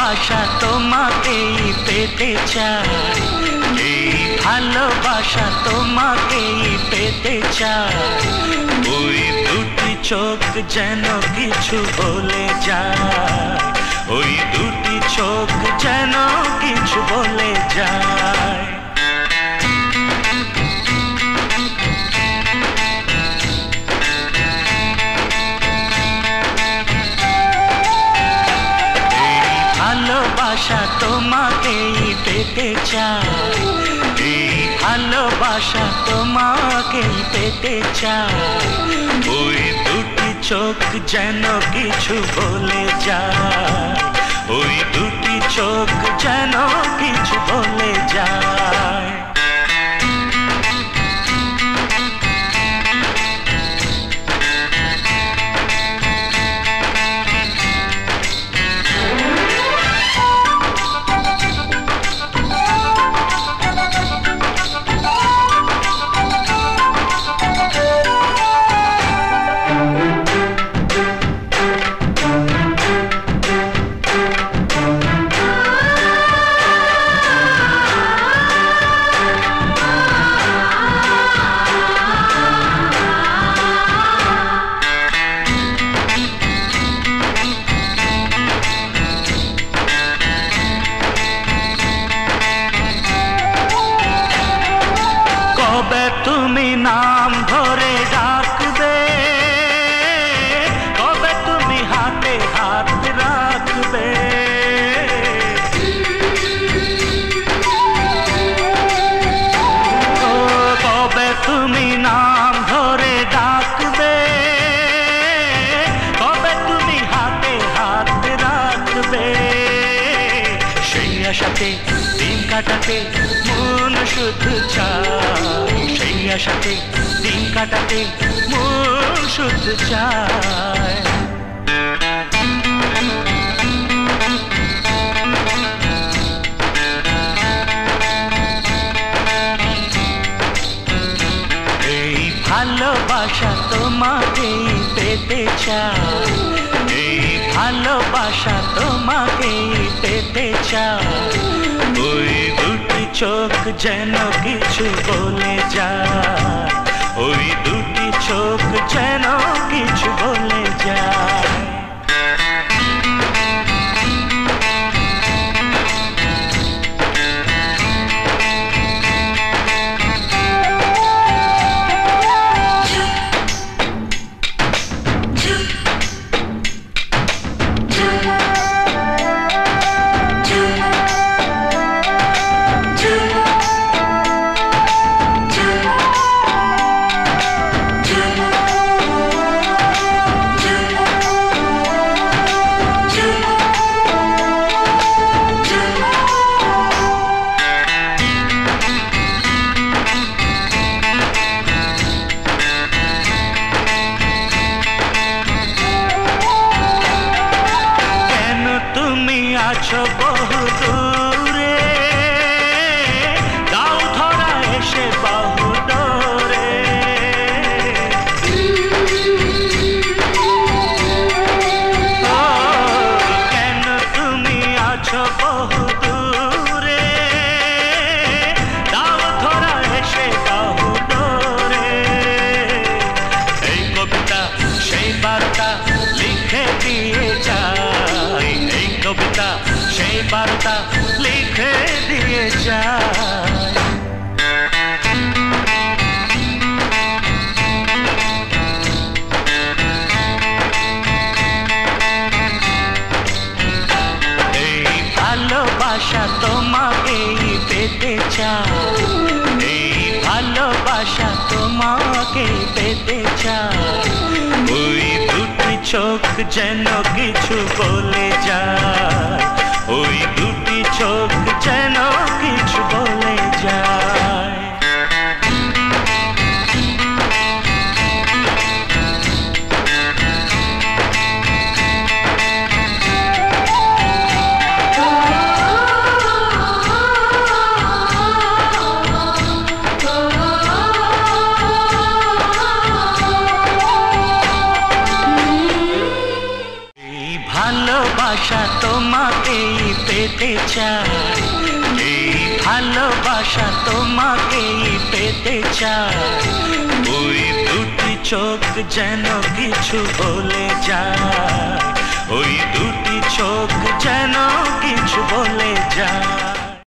ভালোবাসা তোমাকেই পেতে চাই, এই ভালোবাসা তোমাকেই পেতে চাই। ওই দুটি চোখ যেন কিছু বলে যায়, ওই দুটি চোখ যেন কিছু বলে যায়। ভালোবাসা তোমাকেই পেতে চাই, এই ভালোবাসা তোমাকেই পেতে চাই। ওই দুটি চোখ যেন কিছু বলে যায়, ওই দুটি চোখ যেন কিছু বলে যায়। তুমি নাম ধরে ডাকবে, কবে তুমি হাতে হাত রাখবে, কবে তুমি নাম ধরে ডাকবে, কবে তুমি হাতে হাত রাখবে। সেই আশাতে দিন কাটাতে মন শুধু চায়, সেই আশাতে দিন কাটাতে মন শুধু চায়। এই ভালোবাসা তোমাকেই পেতে চাই, এই ভালোবাসা তোমাকেই পেতে চাই। ওই দুটি চোখ যেন কিছু বলে যায়, ওই দুটি চোখ যেন কিছু বলে যায়। আছো বহু দূরে, দাও ধরা এসে বহু দূরে, কেন তুমি আছো বহু দূরে, দাও ধরা এসে বহু দূরে। এই কবিতা সেই বার্তা লিখে দিয়ে যায়, এই কবিতা সেই বার্তা লিখে দিয়ে যায়। এই ভালোবাসা তোমাকেই পেতে চাই, এই ভালোবাসা তোমাকেই পেতে চাই। ওই দুটি চোখ যেন কিছু বলে যায়, ওই দুটি চোখ যেন কিছু বলে যায়। ভালোবাসা তোমাকেই যেতে চায়, এই ভালোবাসা তোমাকেই পেতে চায়। ওই দুটি চোখ যেন কিছু বলে যায়, ওই দুটি চোখ যেন কিছু বলে যায়।